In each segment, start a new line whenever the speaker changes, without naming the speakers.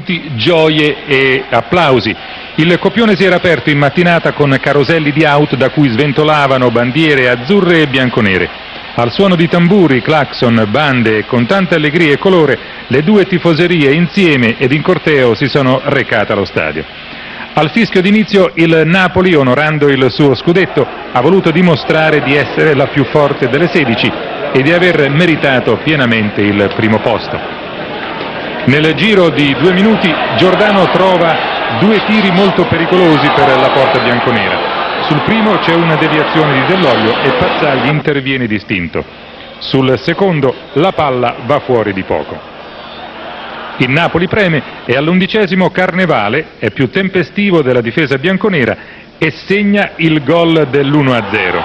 complimenti, gioie e applausi. Il copione si era aperto in mattinata con caroselli di auto da cui sventolavano bandiere azzurre e bianconere. Al suono di tamburi, clacson, bande e con tanta allegria e colore, le due tifoserie insieme ed in corteo si sono recate allo stadio. Al fischio d'inizio il Napoli, onorando il suo scudetto, ha voluto dimostrare di essere la più forte delle 16 e di aver meritato pienamente il primo posto. Nel giro di 2 minuti Giordano trova 2 tiri molto pericolosi per la porta bianconera. Sul primo c'è una deviazione di Dell'Olio e Pazzagli interviene distinto. Sul secondo la palla va fuori di poco. Il Napoli preme e all'11° Carnevale è più tempestivo della difesa bianconera e segna il gol dell'1-0.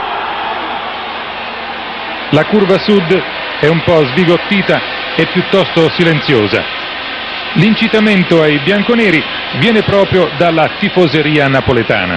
La curva sud è un po' sbigottita e piuttosto silenziosa. L'incitamento ai bianconeri viene proprio dalla tifoseria napoletana.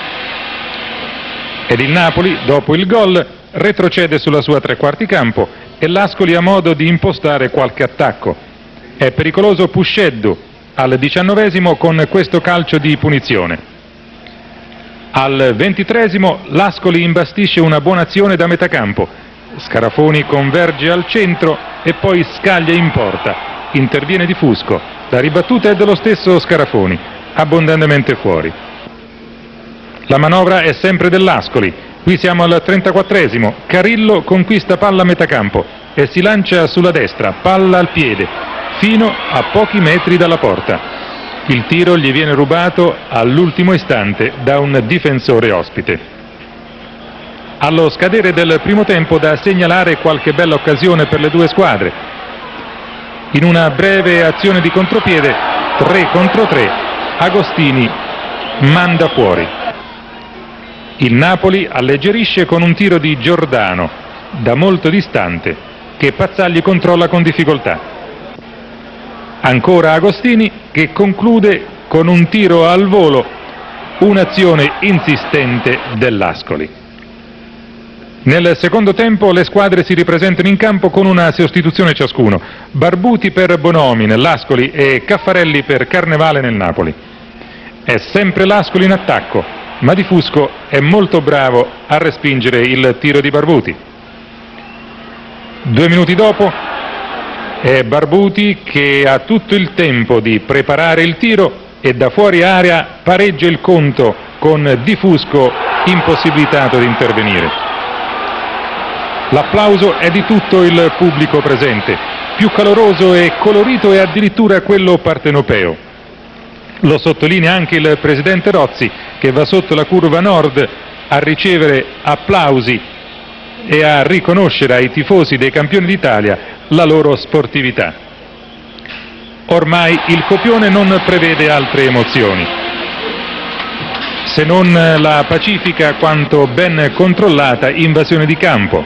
Ed il Napoli, dopo il gol, retrocede sulla sua trequarti campo e l'Ascoli ha modo di impostare qualche attacco. È pericoloso Pusceddu al 19° con questo calcio di punizione. Al 23° l'Ascoli imbastisce una buona azione da metà campo. Scarafoni converge al centro e poi scaglia in porta. Interviene Di Fusco. La ribattuta è dello stesso Scarafoni, abbondantemente fuori. La manovra è sempre dell'Ascoli. Qui siamo al 34°. Carillo conquista palla a metà campo e si lancia sulla destra, palla al piede, fino a pochi metri dalla porta. Il tiro gli viene rubato all'ultimo istante da un difensore ospite. Allo scadere del primo tempo da segnalare qualche bella occasione per le due squadre. In una breve azione di contropiede, 3 contro 3, Agostini manda fuori. Il Napoli alleggerisce con un tiro di Giordano, da molto distante, che Pazzagli controlla con difficoltà. Ancora Agostini che conclude con un tiro al volo, un'azione insistente dell'Ascoli. Nel secondo tempo le squadre si ripresentano in campo con una sostituzione ciascuno, Barbuti per Bonomi nell'Ascoli e Caffarelli per Carnevale nel Napoli. È sempre l'Ascoli in attacco, ma Di Fusco è molto bravo a respingere il tiro di Barbuti. 2 minuti dopo è Barbuti che ha tutto il tempo di preparare il tiro e da fuori area pareggia il conto con Di Fusco impossibilitato di intervenire. L'applauso è di tutto il pubblico presente, più caloroso e colorito è addirittura quello partenopeo. Lo sottolinea anche il presidente Rozzi, che va sotto la curva nord a ricevere applausi e a riconoscere ai tifosi dei campioni d'Italia la loro sportività. Ormai il copione non prevede altre emozioni, se non la pacifica quanto ben controllata invasione di campo,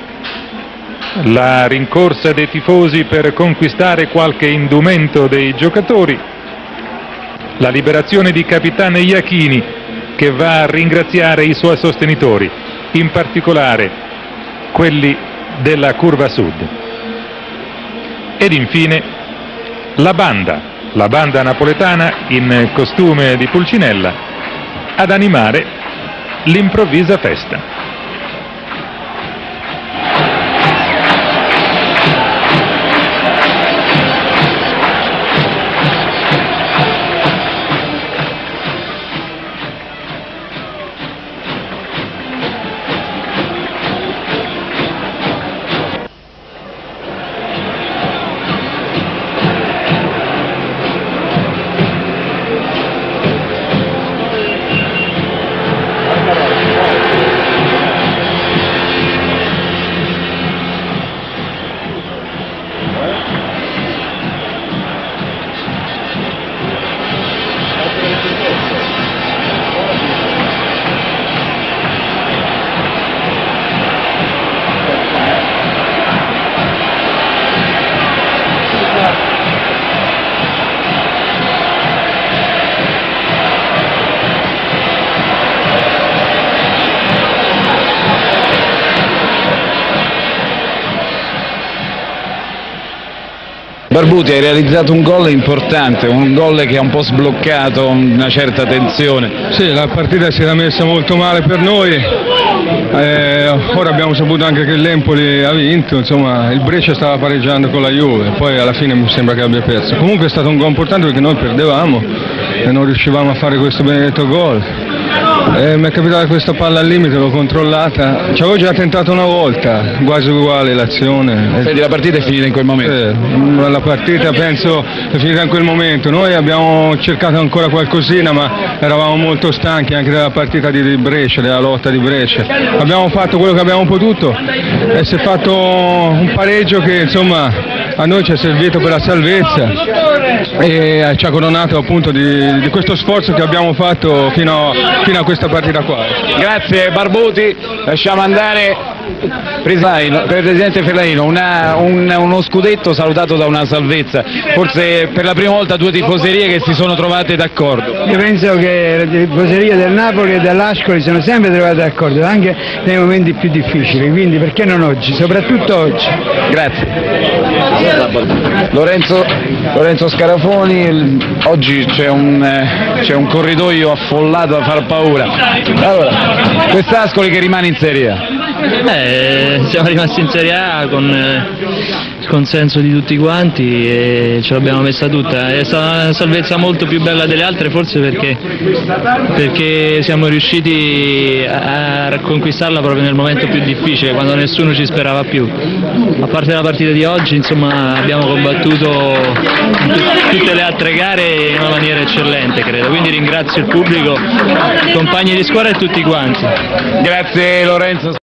la rincorsa dei tifosi per conquistare qualche indumento dei giocatori, la liberazione di capitano Iachini che va a ringraziare i suoi sostenitori, in particolare quelli della curva sud. Ed infine la banda napoletana in costume di Pulcinella ad animare l'improvvisa festa.
Barbuti, hai realizzato un gol importante, un gol che ha un po' sbloccato una certa tensione.
Sì, la partita si era messa molto male per noi, ora abbiamo saputo anche che l'Empoli ha vinto, insomma il Brescia stava pareggiando con la Juve, poi alla fine mi sembra che abbia perso. Comunque è stato un gol importante perché noi perdevamo e non riuscivamo a fare questo benedetto gol. Mi è capitata questa palla al limite, l'ho controllata, ci avevo già tentato una volta, quasi uguale l'azione.
Quindi la partita è finita in quel momento?
La partita penso è finita in quel momento, noi abbiamo cercato ancora qualcosina ma eravamo molto stanchi anche della partita di Brescia, della lotta di Brescia. Abbiamo fatto quello che abbiamo potuto e si è fatto un pareggio che insomma a noi ci è servito per la salvezza e ci ha coronato appunto di questo sforzo che abbiamo fatto fino a questa partita qua.
Grazie Barbuti, lasciamo andare Presidente Fellaino, uno scudetto salutato da una salvezza, forse per la prima volta due tifoserie che si sono trovate d'accordo.
Io penso che le tifoserie del Napoli e dell'Ascoli sono sempre trovate d'accordo, anche nei momenti più difficili, quindi perché non oggi, soprattutto oggi.
Grazie. Lorenzo Scarafoni, oggi c'è un corridoio affollato a far paura. Allora, quest'Ascoli che rimane in Serie A.
Siamo rimasti in Serie A con il consenso di tutti quanti e ce l'abbiamo messa tutta. È stata una salvezza molto più bella delle altre, forse perché siamo riusciti a conquistarla proprio nel momento più difficile, quando nessuno ci sperava più. A parte la partita di oggi, insomma, abbiamo combattuto tutte le altre gare in una maniera eccellente, credo. Quindi ringrazio il pubblico, i compagni di squadra e tutti quanti.
Grazie Lorenzo.